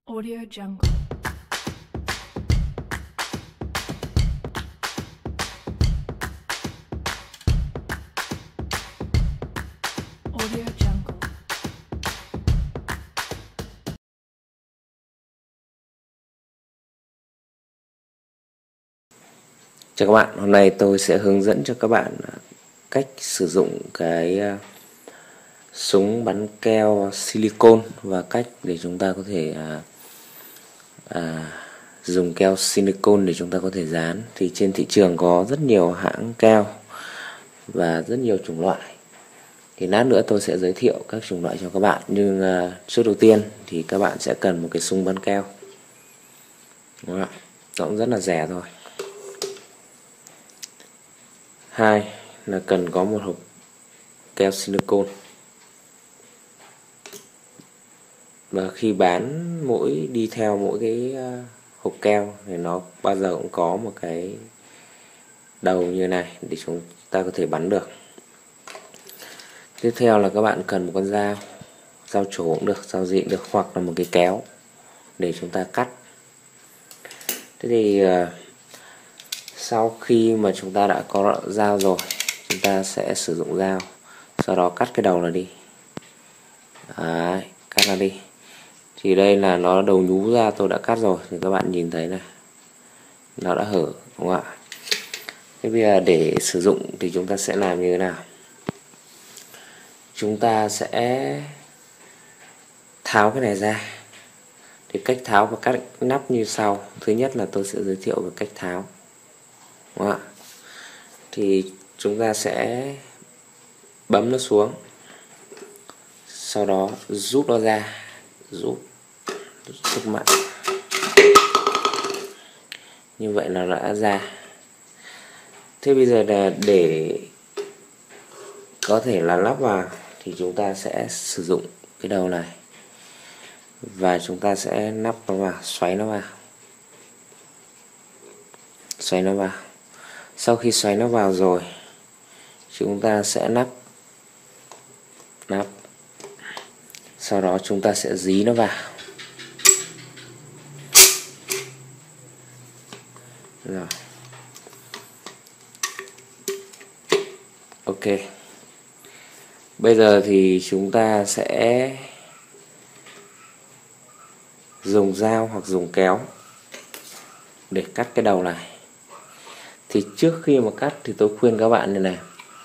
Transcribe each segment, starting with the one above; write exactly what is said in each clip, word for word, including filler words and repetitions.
Audio Jungle. Audio Jungle. Chào các bạn, hôm nay tôi sẽ hướng dẫn cho các bạn cách sử dụng cái súng bắn keo silicon và cách để chúng ta có thể à, à, dùng keo silicon để chúng ta có thể dán. Thì trên thị trường có rất nhiều hãng keo và rất nhiều chủng loại. Thì lát nữa tôi sẽ giới thiệu các chủng loại cho các bạn. Nhưng à, trước đầu tiên thì các bạn sẽ cần một cái súng bắn keo. Đúng không? Nó cũng rất là rẻ thôi. Hai là cần có một hộp keo silicon. Và khi bán mỗi đi theo mỗi cái hộp keo thì nó bao giờ cũng có một cái đầu như này để chúng ta có thể bắn được. Tiếp theo là các bạn cần một con dao, dao trổ cũng được, dao dị cũng được, hoặc là một cái kéo để chúng ta cắt. Thế thì sau khi mà chúng ta đã có dao rồi, chúng ta sẽ sử dụng dao, sau đó cắt cái đầu này đi. Đấy, cắt nó đi. Thì đây là nó đầu nhú ra, tôi đã cắt rồi, thì các bạn nhìn thấy này, nó đã hở, đúng không ạ? Thế bây giờ để sử dụng thì chúng ta sẽ làm như thế nào? Chúng ta sẽ tháo cái này ra. Thì cách tháo và cắt nắp như sau. Thứ nhất là tôi sẽ giới thiệu về cách tháo, đúng không ạ? Thì chúng ta sẽ bấm nó xuống, sau đó rút nó ra, rút rất mạnh, như vậy là đã ra. Thế bây giờ là để có thể là lắp vào thì chúng ta sẽ sử dụng cái đầu này và chúng ta sẽ nắp nó vào, xoáy nó vào, xoáy nó vào. Sau khi xoáy nó vào rồi, chúng ta sẽ nắp, nắp. Sau đó chúng ta sẽ dí nó vào. Rồi. Ok. Bây giờ thì chúng ta sẽ dùng dao hoặc dùng kéo để cắt cái đầu này. Thì trước khi mà cắt thì tôi khuyên các bạn như này.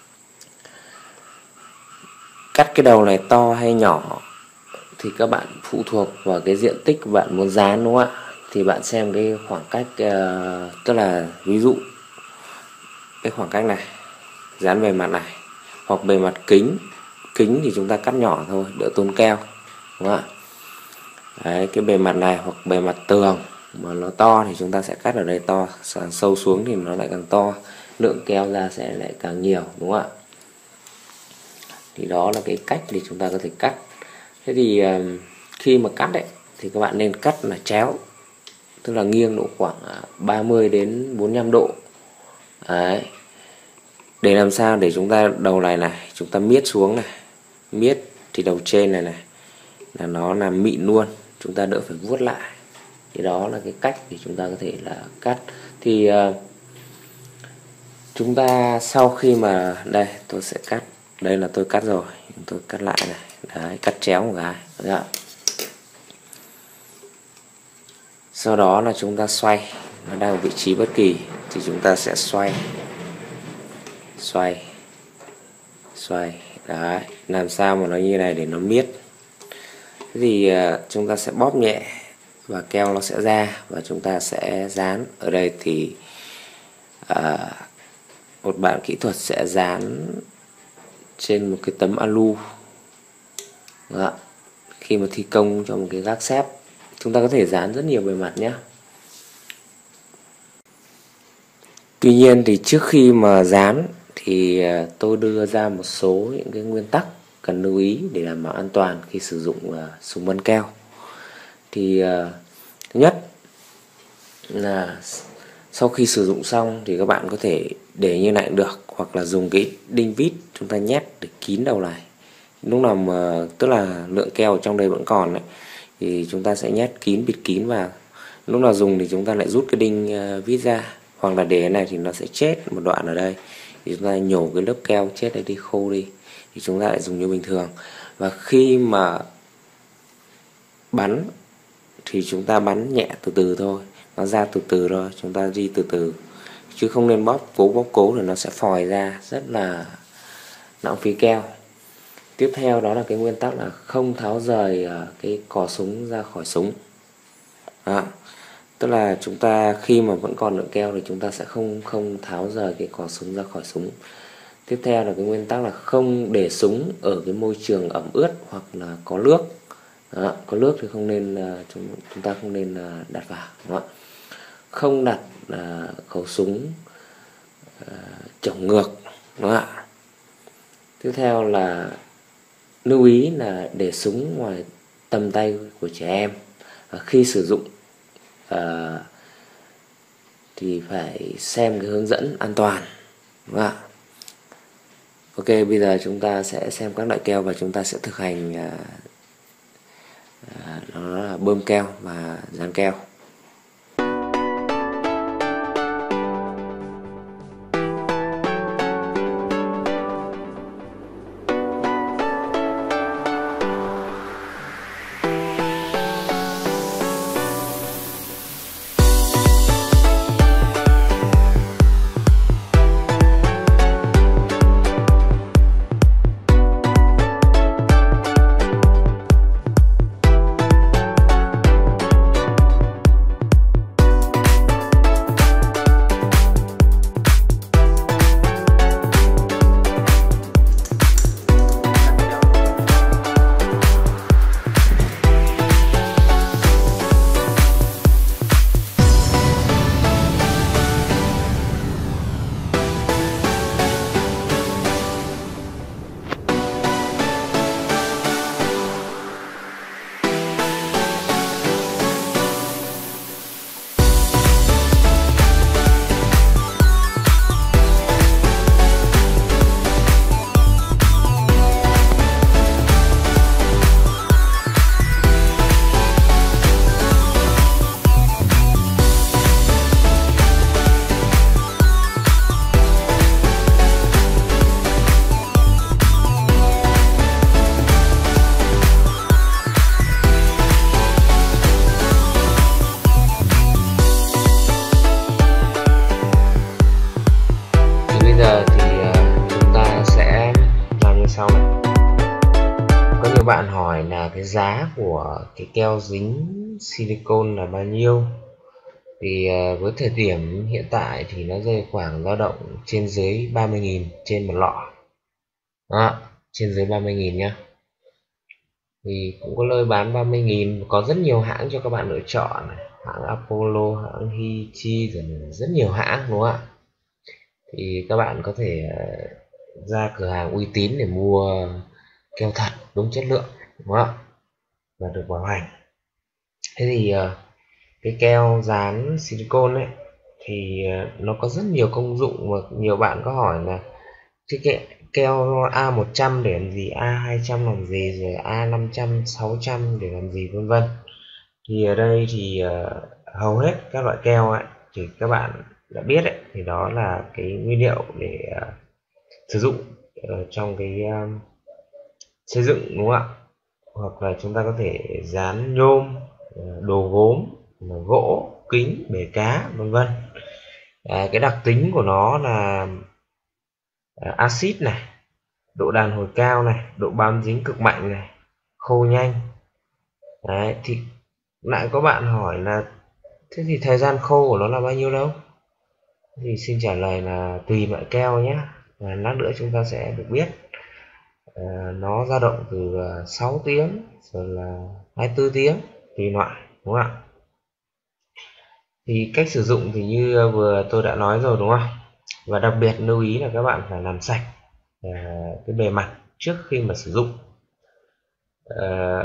Cắt cái đầu này to hay nhỏ thì các bạn phụ thuộc vào cái diện tích bạn muốn dán, đúng không ạ? Thì bạn xem cái khoảng cách, uh, tức là ví dụ cái khoảng cách này dán bề mặt này, hoặc bề mặt kính, kính thì chúng ta cắt nhỏ thôi, đỡ tốn keo, đúng không ạ? Đấy, cái bề mặt này hoặc bề mặt tường mà nó to thì chúng ta sẽ cắt ở đây to, càng sâu xuống thì nó lại càng to, lượng keo ra sẽ lại càng nhiều, đúng không ạ? Thì đó là cái cách để chúng ta có thể cắt. Thế thì khi mà cắt đấy thì các bạn nên cắt là chéo, tức là nghiêng độ khoảng ba mươi đến bốn mươi lăm độ. Đấy. Để làm sao để chúng ta đầu này này, chúng ta miết xuống này, miết thì đầu trên này này là nó làm mịn luôn, chúng ta đỡ phải vuốt lại. Thì đó là cái cách để chúng ta có thể là cắt. Thì uh, chúng ta sau khi mà đây tôi sẽ cắt, đây là tôi cắt rồi, tôi cắt lại này, đấy, cắt chéo một cái, đấy ạ. Sau đó là chúng ta xoay, nó đang ở vị trí bất kỳ thì chúng ta sẽ xoay, xoay, xoay, đấy, làm sao mà nó như này để nó miết. Thế thì uh, chúng ta sẽ bóp nhẹ và keo nó sẽ ra và chúng ta sẽ dán. Ở đây thì uh, một bạn kỹ thuật sẽ dán trên một cái tấm alu. Đó. Khi mà thi công cho một cái gác xép, chúng ta có thể dán rất nhiều bề mặt nhé. Tuy nhiên thì trước khi mà dán thì tôi đưa ra một số những cái nguyên tắc cần lưu ý để đảm bảo an toàn khi sử dụng uh, súng bắn keo. Thì uh, thứ nhất là sau khi sử dụng xong thì các bạn có thể để như này cũng được, hoặc là dùng cái đinh vít chúng ta nhét để kín đầu này. Lúc nào mà tức là lượng keo ở trong đây vẫn còn đấy, thì chúng ta sẽ nhét kín, bịt kín vào. Lúc nào dùng thì chúng ta lại rút cái đinh uh, vít ra, hoặc là để cái này thì nó sẽ chết một đoạn ở đây, thì chúng ta nhổ cái lớp keo chết này đi, khô đi, thì chúng ta lại dùng như bình thường. Và khi mà bắn thì chúng ta bắn nhẹ từ từ thôi, nó ra từ từ thôi, chúng ta đi từ từ, chứ không nên bóp cố bóp cố thì nó sẽ phòi ra, rất là lãng phí keo. Tiếp theo đó là cái nguyên tắc là không tháo rời cái cò súng ra khỏi súng. Đó. Tức là chúng ta khi mà vẫn còn lượng keo thì chúng ta sẽ không không tháo rời cái cò súng ra khỏi súng. Tiếp theo là cái nguyên tắc là không để súng ở cái môi trường ẩm ướt hoặc là có nước. Đó. Có nước thì không nên chúng, chúng ta không nên đặt vào. Đó. Không đặt uh, khẩu súng uh, chổng ngược. Đó. Tiếp theo là lưu ý là để súng ngoài tầm tay của trẻ em. Và khi sử dụng uh, thì phải xem cái hướng dẫn an toàn. Đúng không? Ok, bây giờ chúng ta sẽ xem các loại keo và chúng ta sẽ thực hành uh, uh, đó là bơm keo và dán keo. Có nhiều bạn hỏi là cái giá của cái keo dính silicone là bao nhiêu. Thì với thời điểm hiện tại thì nó rơi khoảng dao động trên dưới ba mươi nghìn trên một lọ. Đó, trên dưới ba mươi nghìn nhá. Thì cũng có nơi bán ba mươi nghìn, có rất nhiều hãng cho các bạn lựa chọn này. Hãng Apollo, hãng Hichi, rồi rất nhiều hãng đúng không ạ? Thì các bạn có thể ra cửa hàng uy tín để mua keo thật đúng chất lượng đúng không ạ, và được bảo hành. Thế thì cái keo dán silicone ấy thì nó có rất nhiều công dụng, và nhiều bạn có hỏi là cái keo A một trăm để làm gì, A hai trăm làm gì, rồi A năm trăm, sáu trăm để làm gì, vân vân. Thì ở đây thì hầu hết các loại keo ấy thì các bạn đã biết ấy, thì đó là cái nguyên liệu để uh, sử dụng uh, trong cái uh, xây dựng đúng không ạ, hoặc là chúng ta có thể dán nhôm, uh, đồ gốm, gỗ, kính, bể cá, vân vân. Uh, cái đặc tính của nó là uh, axit này, độ đàn hồi cao này, độ bám dính cực mạnh này, khô nhanh. Đấy, thì lại có bạn hỏi là thế thì thời gian khô của nó là bao nhiêu lâu? Thì xin trả lời là tùy loại keo nhé, và lát nữa chúng ta sẽ được biết. À, nó dao động từ sáu tiếng rồi là hai mươi tư tiếng tùy loại đúng không ạ? Thì cách sử dụng thì như vừa tôi đã nói rồi đúng không? Và đặc biệt lưu ý là các bạn phải làm sạch à, cái bề mặt trước khi mà sử dụng. À,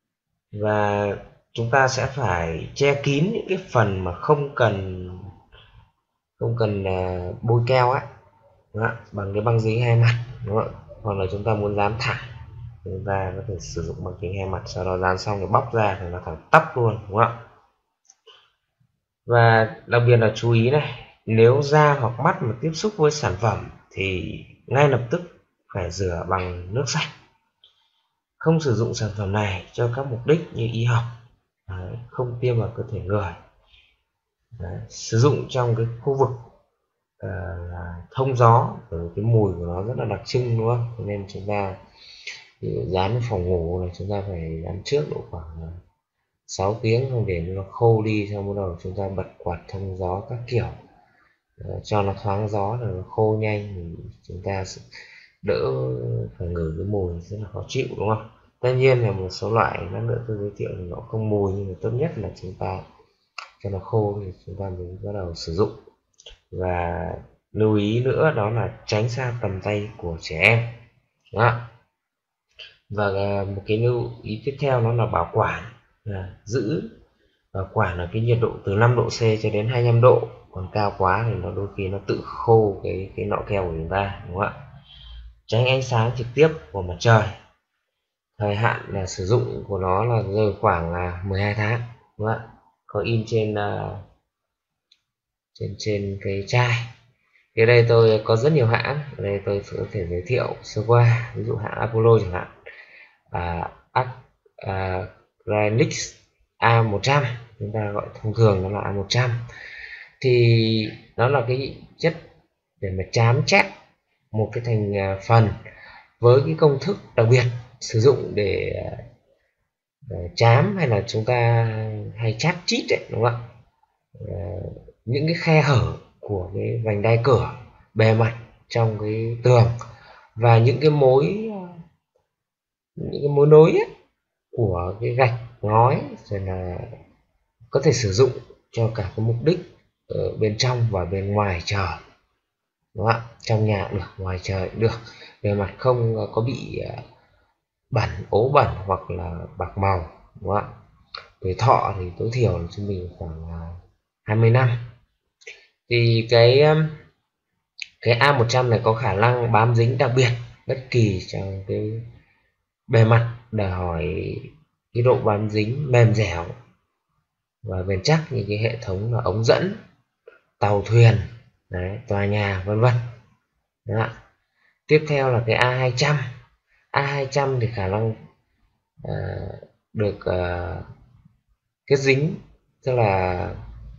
và chúng ta sẽ phải che kín những cái phần mà không cần không cần uh, bôi keo ấy, bằng cái băng dính hai mặt đúng không? Hoặc là chúng ta muốn dán thẳng chúng ta có thể sử dụng bằng kính hai mặt, sau đó dán xong thì bóc ra thì nó thẳng tắp luôn, đúng không ạ? Và đặc biệt là chú ý này, nếu da hoặc mắt mà tiếp xúc với sản phẩm thì ngay lập tức phải rửa bằng nước sạch. Không sử dụng sản phẩm này cho các mục đích như y học. Đấy, không tiêm vào cơ thể người. Đấy, sử dụng trong cái khu vực uh, là thông gió, bởi cái mùi của nó rất là đặc trưng, đúng không? Cho nên chúng ta dán phòng ngủ là chúng ta phải dán trước độ khoảng sáu tiếng, không để nó khô đi, xong bắt đầu chúng ta bật quạt thông gió các kiểu uh, cho nó thoáng gió là nó khô nhanh, thì chúng ta sẽ đỡ phải ngửi cái mùi rất là khó chịu, đúng không? Tất nhiên là một số loại lát nữa tôi giới thiệu thì nó không mùi, nhưng mà tốt nhất là chúng ta cho nó khô thì chúng ta mới bắt đầu sử dụng. Và lưu ý nữa đó là tránh xa tầm tay của trẻ em đó. Và một cái lưu ý tiếp theo nó là bảo quản, là giữ bảo quản là cái nhiệt độ từ năm độ C cho đến hai mươi lăm độ, còn cao quá thì nó đôi khi nó tự khô cái cái nọ keo của chúng ta, đúng không ạ? Tránh ánh sáng trực tiếp của mặt trời. Thời hạn là sử dụng của nó là rơi khoảng là mười hai tháng, đúng không ạ? Có in trên uh, trên trên cái chai. Thì đây tôi có rất nhiều hãng, ở đây tôi có thể giới thiệu sơ qua, ví dụ hãng Apollo chẳng hạn, à, à, Granix A một trăm, chúng ta gọi thông thường nó là A một trăm, thì nó là cái chất để mà chám chép một cái thành phần với cái công thức đặc biệt, sử dụng để, để chám hay là chúng ta hay chát chít đấy, đúng không ạ? À, những cái khe hở của cái vành đai cửa, bề mặt trong cái tường, và những cái mối những cái mối nối ấy, của cái gạch ngói, rồi là có thể sử dụng cho cả cái mục đích ở bên trong và bên ngoài trời, đúng không ạ? Trong nhà được, ngoài trời được, bề mặt không có bị bẩn, ố bẩn hoặc là bạc màu, đúng không ạ? Tuổi thọ thì tối thiểu là trung bình khoảng hai mươi năm. Thì cái cái A một trăm này có khả năng bám dính đặc biệt bất kỳ trong cái bề mặt, đòi hỏi cái độ bám dính mềm dẻo và bền chắc như cái hệ thống là ống dẫn, tàu thuyền, đấy, tòa nhà, vân vân. Tiếp theo là cái A hai trăm. A hai trăm thì khả năng à, được à, kết dính, tức là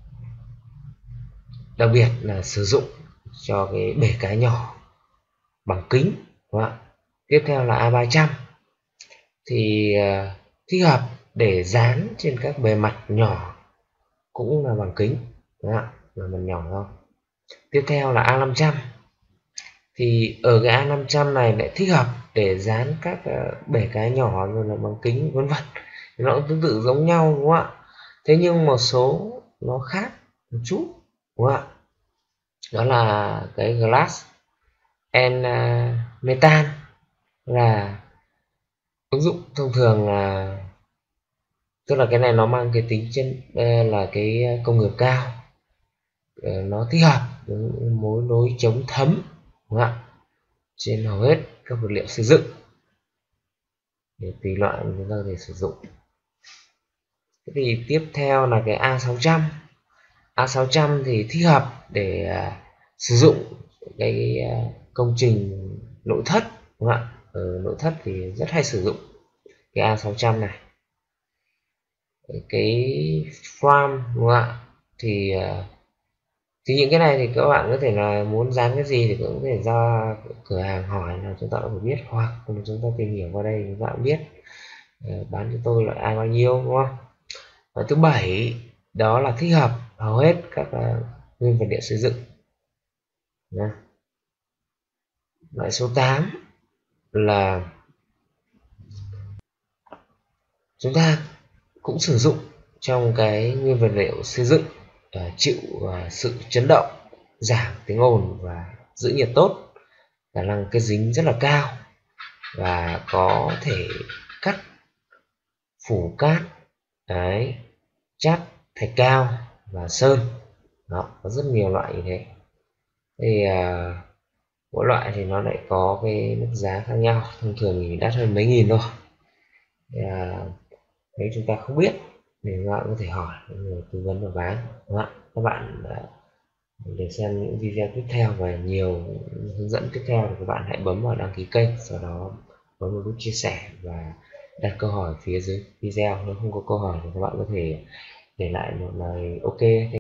đặc biệt là sử dụng cho cái bể cá nhỏ bằng kính, đúng không ạ? Tiếp theo là A ba trăm thì uh, thích hợp để dán trên các bề mặt nhỏ, cũng là bằng kính, đúng không ạ? Là mặt nhỏ thôi. Tiếp theo là A năm trăm, thì ở cái A năm trăm này lại thích hợp để dán các uh, bể cá nhỏ rồi là bằng kính, vân vân. Nó cũng tương tự giống nhau, đúng không ạ? Thế nhưng một số nó khác một chút, đúng không ạ? Đó là cái glass and metal, là ứng dụng thông thường là, tức là cái này nó mang cái tính trên là cái công nghiệp cao, nó thích hợp với mối nối chống thấm, đúng không ạ? Trên hầu hết các vật liệu xây dựng, để tùy loại chúng ta có thể sử dụng. Thế thì tiếp theo là cái A sáu trăm. A sáu trăm thì thích hợp để uh, sử dụng cái uh, công trình nội thất, đúng không ạ? Ở nội thất thì rất hay sử dụng cái A sáu trăm này. Cái frame, đúng không ạ? Thì uh, thì những cái này thì các bạn có thể là muốn dán cái gì thì cũng có thể ra cửa hàng hỏi là chúng ta đã phải biết, hoặc chúng ta tìm hiểu qua đây chúng ta cũng biết uh, bán cho tôi loại A bao nhiêu, đúng không? Và thứ bảy đó là thích hợp hầu hết các uh, nguyên vật liệu xây dựng. Nha. Loại số tám là chúng ta cũng sử dụng trong cái nguyên vật liệu xây dựng, uh, chịu uh, sự chấn động, giảm tiếng ồn và giữ nhiệt tốt, khả năng kết dính rất là cao, và có thể cắt phủ cát, đấy, chát thạch cao và sơn. Đó, có rất nhiều loại như thế. Thì uh, Mỗi loại thì nó lại có cái mức giá khác nhau, thông thường thì đắt hơn mấy nghìn thôi. Thì là nếu chúng ta không biết thì các bạn có thể hỏi người tư vấn và bán, đúng không ạ? Các bạn à, để xem những video tiếp theo và nhiều hướng dẫn tiếp theo thì các bạn hãy bấm vào đăng ký kênh, sau đó bấm vào nút chia sẻ và đặt câu hỏi phía dưới video. Nếu không có câu hỏi thì các bạn có thể để lại một lời ok, thank